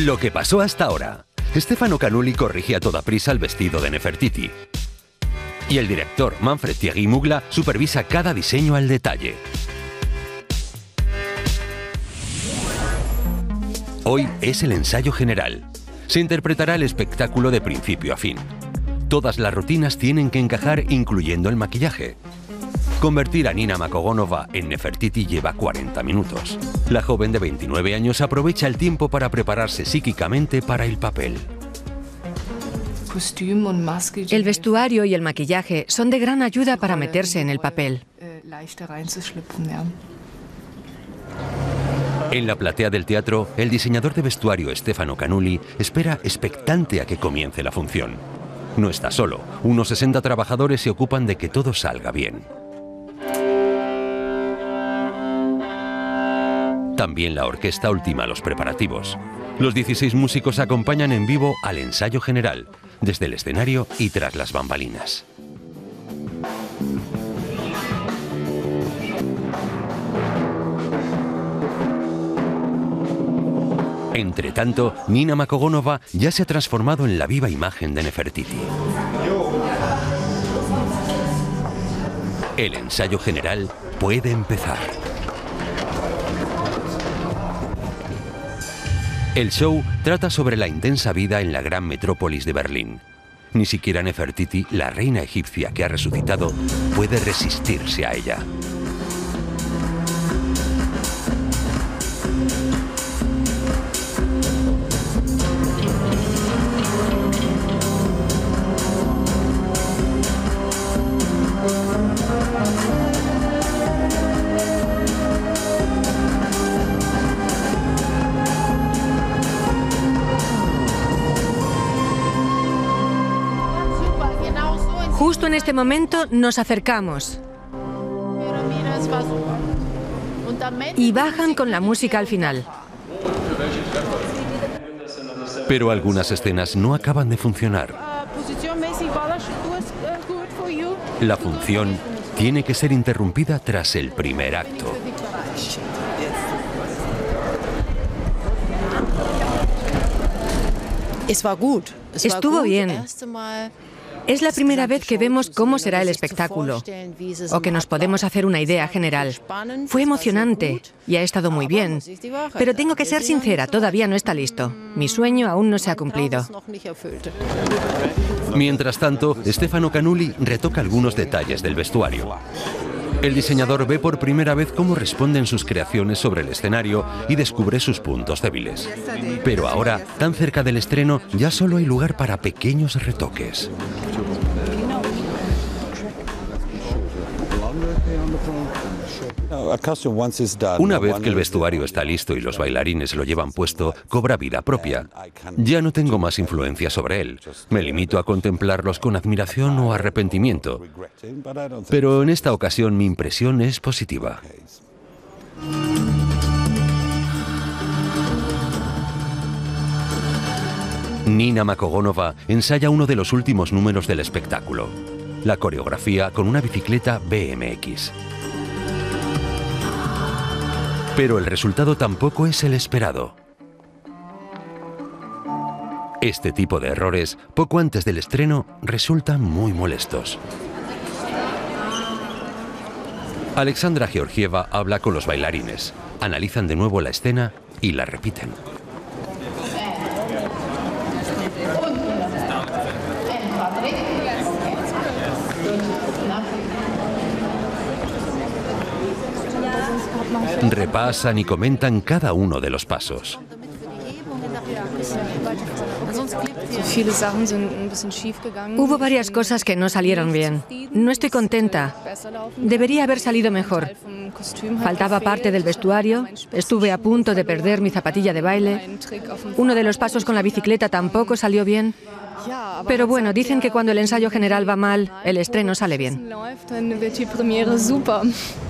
Lo que pasó hasta ahora. Stefano Canulli corrige a toda prisa el vestido de Nefertiti. Y el director Manfred Thierry Mugla supervisa cada diseño al detalle. Hoy es el ensayo general. Se interpretará el espectáculo de principio a fin. Todas las rutinas tienen que encajar, incluyendo el maquillaje. Convertir a Nina Makogonova en Nefertiti lleva 40 minutos. La joven de 29 años aprovecha el tiempo para prepararse psíquicamente para el papel. El vestuario y el maquillaje son de gran ayuda para meterse en el papel. En la platea del teatro, el diseñador de vestuario Stefano Canulli espera expectante a que comience la función. No está solo. Unos 60 trabajadores se ocupan de que todo salga bien. También la orquesta ultima los preparativos. Los 16 músicos acompañan en vivo al ensayo general, desde el escenario y tras las bambalinas. Entre tanto, Nina Makogonova ya se ha transformado en la viva imagen de Nefertiti. El ensayo general puede empezar. El show trata sobre la intensa vida en la gran metrópolis de Berlín. Ni siquiera Nefertiti, la reina egipcia que ha resucitado, puede resistirse a ella. Justo en este momento nos acercamos. Y bajan con la música al final. Pero algunas escenas no acaban de funcionar. La función tiene que ser interrumpida tras el primer acto. Estuvo bien. Es la primera vez que vemos cómo será el espectáculo, o que nos podemos hacer una idea general. Fue emocionante y ha estado muy bien, pero tengo que ser sincera, todavía no está listo. Mi sueño aún no se ha cumplido. Mientras tanto, Stefano Canulli retoca algunos detalles del vestuario. El diseñador ve por primera vez cómo responden sus creaciones sobre el escenario y descubre sus puntos débiles. Pero ahora, tan cerca del estreno, ya solo hay lugar para pequeños retoques. Una vez que el vestuario está listo y los bailarines lo llevan puesto, cobra vida propia. Ya no tengo más influencia sobre él. Me limito a contemplarlos con admiración o arrepentimiento. Pero en esta ocasión mi impresión es positiva. Nina Makogonova ensaya uno de los últimos números del espectáculo. La coreografía con una bicicleta BMX. Pero el resultado tampoco es el esperado. Este tipo de errores, poco antes del estreno, resultan muy molestos. Alexandra Georgieva habla con los bailarines, analizan de nuevo la escena y la repiten. Repasan y comentan cada uno de los pasos. Hubo varias cosas que no salieron bien. No estoy contenta. Debería haber salido mejor. Faltaba parte del vestuario. Estuve a punto de perder mi zapatilla de baile. Uno de los pasos con la bicicleta tampoco salió bien. Pero bueno, dicen que cuando el ensayo general va mal, el estreno sale bien.